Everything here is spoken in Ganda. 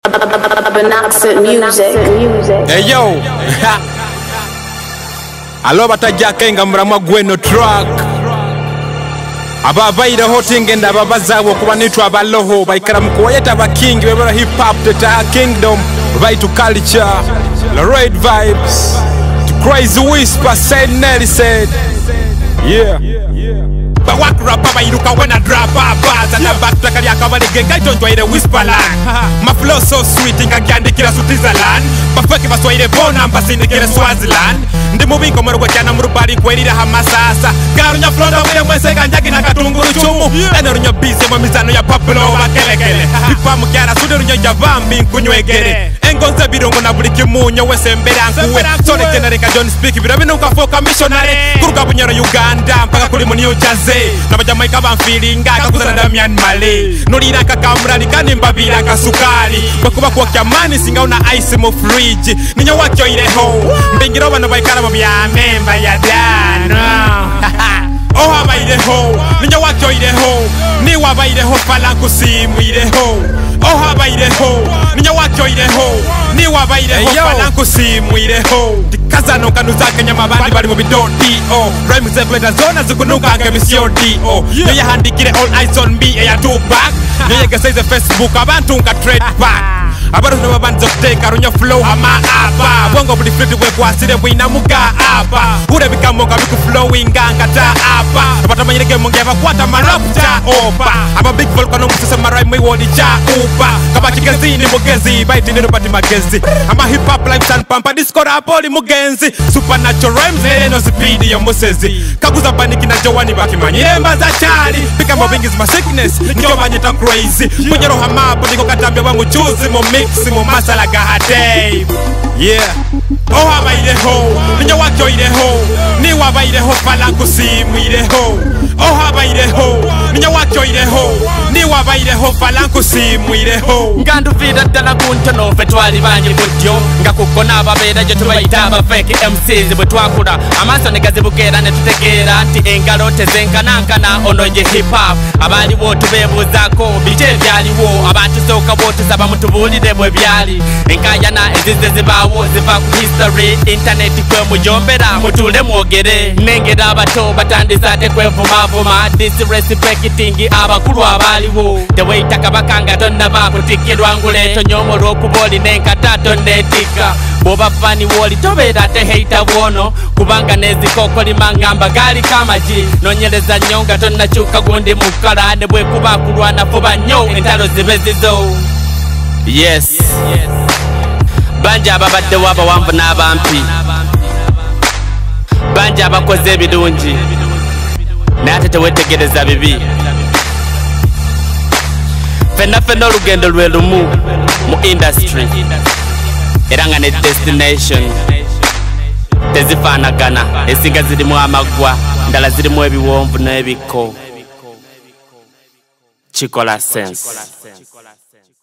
Hey yo, alo batajakenga muramwa gweno track ababaire hotingenda ababazawo kuba nitwa abaloho baikara mukuwayeta abakingi bebera hip hop teta kingdom right to culture the right vibes to crazy whisper said Nelly said yeah. Bawakura papa iruka wena drop bars and back track ya kabalege gaito ntwaire whisperland my flow so sweet ingakyandikira Switzerland bafake baswaire bona mbasindikire Swaziland ndi mubingo murugwa cyana murubari kwerira hamasasa garunya floda wire mwese kanjagi na katunguru chumu enerunya bise mu mizano ya Pablo bakelekele ipamu kyara suderunya jabambi nkunywegere engonze birongo na buli kimunyo wese mbera nkuwe sore generika John speak birabinuka foka missionary kuruga bunyoro Uganda mpaka kuli mu New Jersey n'abajamaika bamfiringa kakuzana Damian Male nolira kakamurali kandi mbabira kasukali bakuba kwa kyamani singauna ice mu fridge ninyo wakyo ireho mbingiro bano baikara mu byamemba ya dano oh habaireho ninyo wakyo ireho ni wabaireho falanku simu ireho oh habaireho ninyo wakyo ireho ni wabaireho falanku simu ireho kazano kanuzaka nyama bandi bali mu bidodi rhyme zekleta zona zikunuka ngemisio do yo yahandikire all eyes on me ya Tupac yo yegesize Facebook abantu nka trade back abaruno babanza kuteka runyo flow ama apa bongo buli flip we kwasire bwina muga apa ure bikamoka biku flowing ngata apa batamanyireke monge bakwata marapta opa aba big volcano musese marai mwe wodi cha upa kaba kigazini mugezi baiti nero pati magezi ama hip hop life and pampa disco rapoli mugenzi supernatural rhymes no speed yo musezi kaguza paniki na jowani bakimanyire mbaza chali pika mobingi is my sickness nyo banyeta crazy munyero hamapo niko katambya bangu choose mo mix mo masala gahate yeah oh habaireho ninyo wakyo ireho ni wabaireho falanku simu ireho oh habaireho ninyo wakyo ireho ni wabaireho falanku simu ireho ngandu vida dala kuntono fetwali banye kutyo ngakukona ababera je tubaita aba fake MCs bwetwakura amaso negazibukera ne tutegera anti engalo tezenkanankana ononje hip hop abali botu bebuzako bije byaliwo abantu soka botu saba mutubulire bwe byali enkayana ezize zibawo ziva ku history internet kwe mujombera mutule mwogere nengera abato batandisa te kwevumavuma disrespecting abakulu abaliwo teweitaka bakanga tonna bakutikirwa nguleto nyomo lwokuboli nenkatato netika boba fani woli tobera te hater wono kubanga nezikoko limangamba gali kamaji nonyeleza nyonga tonna chuka gundi mukala ne bwe kuba kulwana fuba nyo entalo zibezizo yes banja ababadde waba wamvu n'abampi banja abakoze ebirungi nate tewetegereza bibi fena olugendo lwe lumu mu industry era nga ne destination tezifaanagana esinga zirimu amagwa ndala zirimu ebiwonvu n'ebiko kikola sense